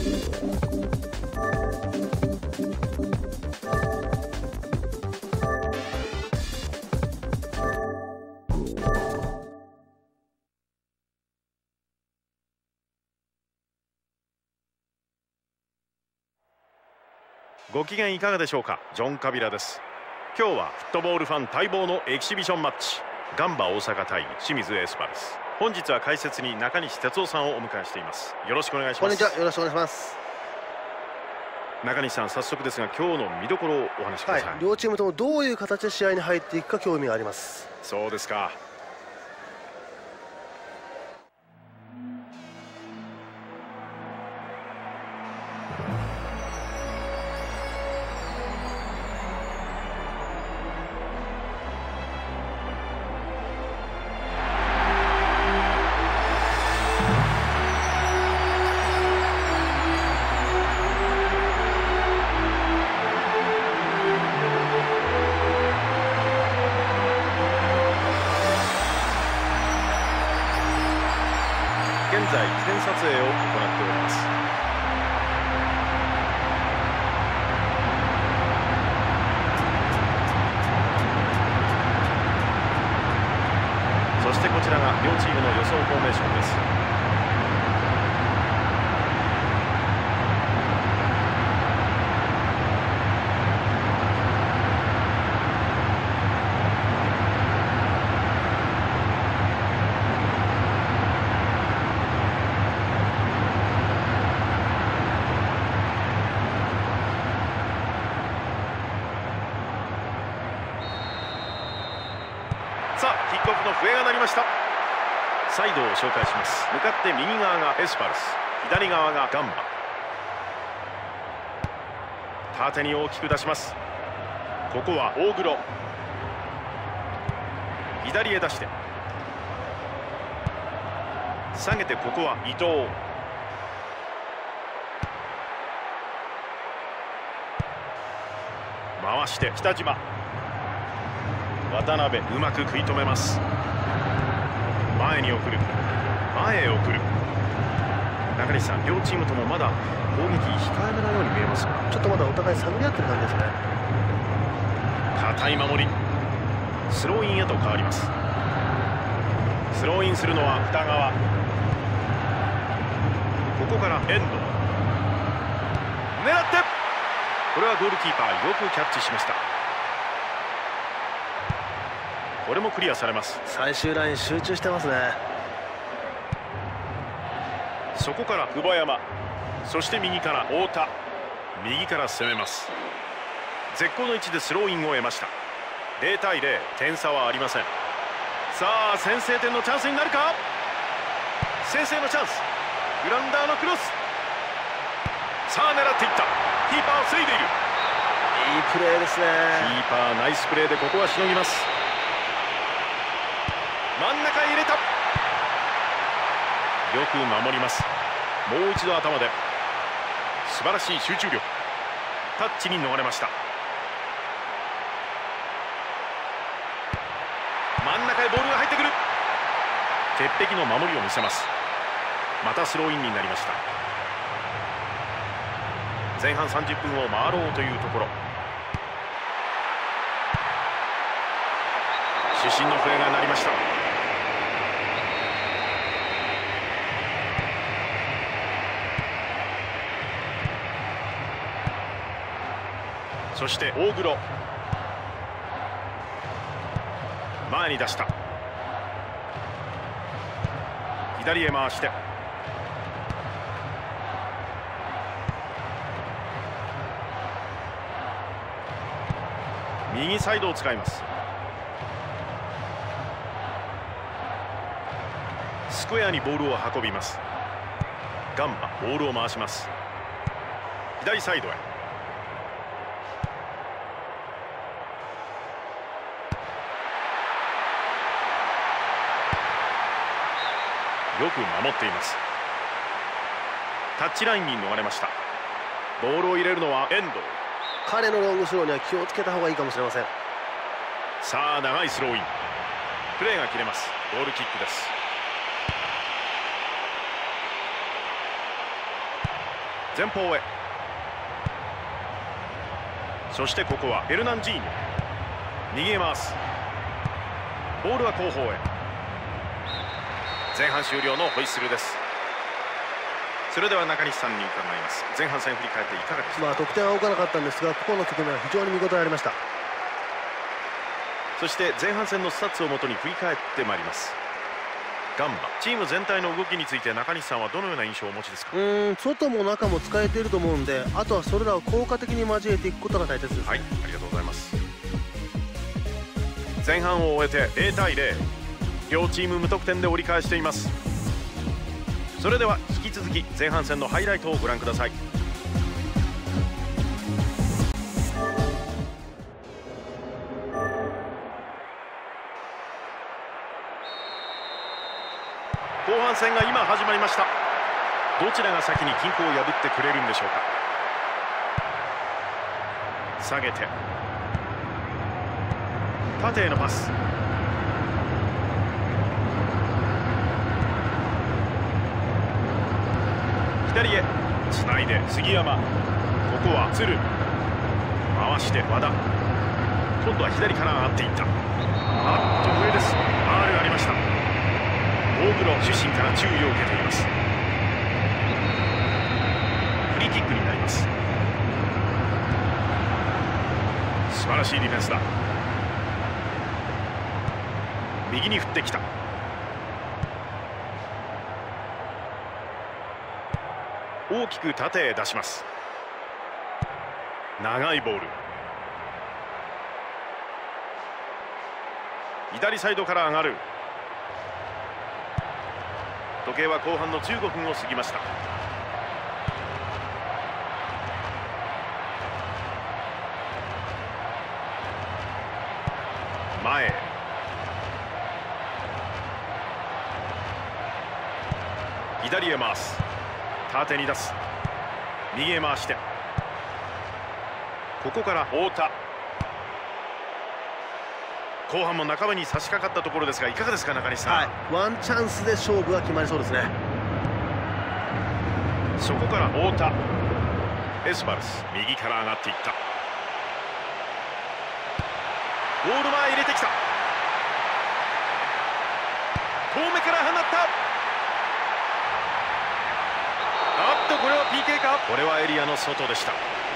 ご機嫌いかがでしょうか。ジョン・カビラです。今日はフットボールファン待望のエキシビションマッチ、ガンバ大阪対清水エスパルス。本日は解説に中西哲夫さんをお迎えしています。よろしくお願いします。 こんにちは、よろしくお願いします。 中西さん、早速ですが今日の見どころをお話しください。 両チームともどういう形で試合に入っていくか興味があります。 そうですか。現在記念撮影を行っております。そしてこちらが両チームの予想フォーメーションです。さあ、キックオフの笛が鳴りました。サイドを紹介します。向かって右側がエスパルス、左側がガンバ。縦に大きく出します。ここは大黒、左へ出して下げて、ここは伊藤、回して北島、渡辺、うまく食い止めます。前に送る、前へ送る。中西さん、両チームともまだ攻撃控えめなように見えますが、 ちょっとまだお互い探り合ってる感じですね。 堅い守り。スローインへと変わります。スローインするのは二川。ここから遠藤、狙って、これはゴールキーパーよくキャッチしました。これもクリアされます。 最終ライン集中してますね。 そこから久保山、そして右から太田、右から攻めます。絶好の位置でスローインを得ました。0対0、点差はありません。さあ、先制点のチャンスになるか。先制のチャンス、グラウンダーのクロス。さあ、狙っていった。キーパーを防いでいる。 いいプレーですね。 キーパーナイスプレーでここはしのぎます。真ん中へ入れた。よく守ります。もう一度頭で。素晴らしい集中力。タッチに逃れました。真ん中へボールが入ってくる。鉄壁の守りを見せます。またスローインになりました。前半30分を回ろうというところ。主審の笛が鳴りました。そして大黒、前に出した。左へ回して右サイドを使います。スクエアにボールを運びます。ガンバ、ボールを回します。左サイドへ。よく守っています。タッチラインに逃れました。ボールを入れるのは遠藤。 彼のロングスローには気をつけた方がいいかもしれません。 さあ、長いスローイン。プレーが切れます。ゴールキックです。 前方へ。そしてここはエルナンジーニョ、逃げます。ボールは後方へ。前半終了のホイッスルです。それでは中西さんに伺います。前半戦振り返っていかがですか？ 得点は多かなかったんですが、ここの局面は非常に見応えありました。 そして前半戦のスタッツをもとに振り返ってまいります。ガンバチーム全体の動きについて中西さんはどのような印象をお持ちですか？ 外も中も使えていると思うんで、あとはそれらを効果的に交えていくことが大切です。 はい、ありがとうございます。前半を終えて0対0、両チーム無得点で折り返しています。それでは引き続き前半戦のハイライトをご覧ください。後半戦が今始まりました。どちらが先に均衡を破ってくれるんでしょうか。下げて縦へのパス。左へつないで杉山、ここは鶴、回して和田、今度は左から上がっていった。上です。R ありました。大黒出身から注意を受けています。フリーキックになります。素晴らしいディフェンスだ。右に振ってきた。大きく縦へ出します。長いボール、左サイドから上がる。時計は後半の15分を過ぎました。前へ、左へ回す。縦に出す。右へ回して、ここから太田。後半も半ばに差し掛かったところですが、いかがですか中西さん。 ワンチャンスで勝負が決まりそうですね。 そこから太田、エスバルス、右から上がっていった。ゴール前入れてきた。遠目から放った。これは PK か。これはエリアの外でした。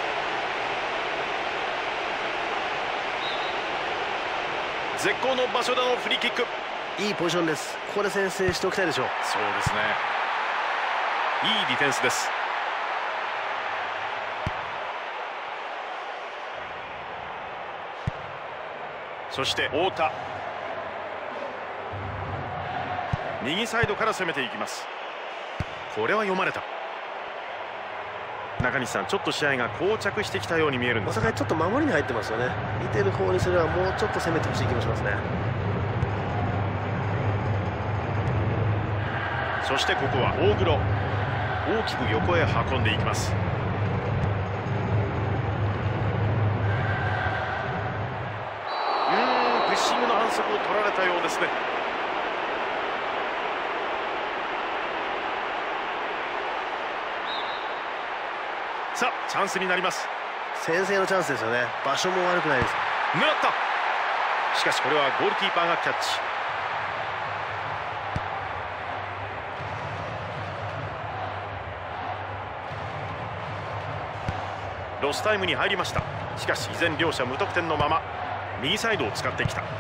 絶好の場所でのフリーキック。 いいポジションです。ここで先制しておきたいでしょう。 そうですね、いいディフェンスです。そして太田、右サイドから攻めていきます。これは読まれた。中西さん、ちょっと試合が膠着してきたように見えるんです。 お互いちょっと守りに入ってますよね。見てる方にすればもうちょっと攻めてほしい気もしますね。 そしてここは大黒、大きく横へ運んでいきます。プッシングの反則を取られたようですね。さあチャンスになります。 先制のチャンスですよね。場所も悪くないです。 狙った。しかしこれはゴールキーパーがキャッチ。ロスタイムに入りました。しかし依然両者無得点のまま、右サイドを使ってきた。こ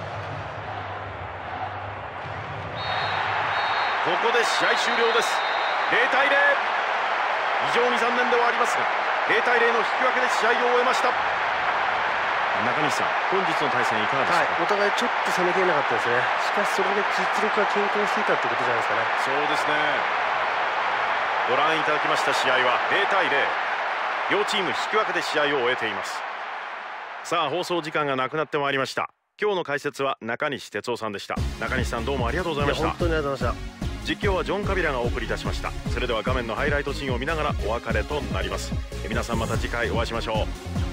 こで試合終了です。0対0。非常に残念ではありますが、0対0の引き分けで試合を終えました。中西さん、本日の対戦いかがですか？ お互いちょっと攻めきれなかったですね。しかしそれで実力が均衡していたってことじゃないですかね。 そうですね。ご覧いただきました試合は0対0、両チーム引き分けで試合を終えています。さあ放送時間がなくなってまいりました。今日の解説は中西哲夫さんでした。中西さん、どうもありがとうございました。 本当にありがとうございました。 実況はジョン・カビラがお送りいたしました。それでは画面のハイライトシーンを見ながらお別れとなります。皆さん、また次回お会いしましょう。